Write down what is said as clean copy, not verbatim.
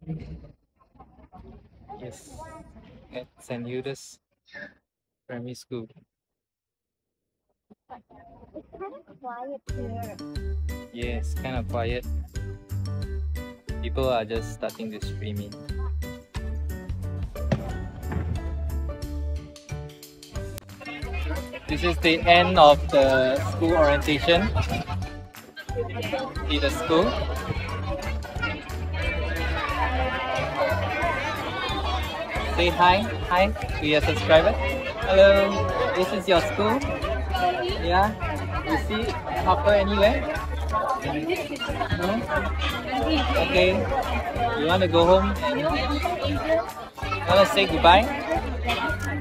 Yes, at St Hilda's Primary School. It's kind of quiet here. Yes, kind of quiet. People are just starting to stream in. This is the end of the school orientation. See the school. Say hi. Hi to your subscriber. Hello. This is your school. Yeah. You see Hopper anywhere? No? Okay. You want to go home and you want to say goodbye?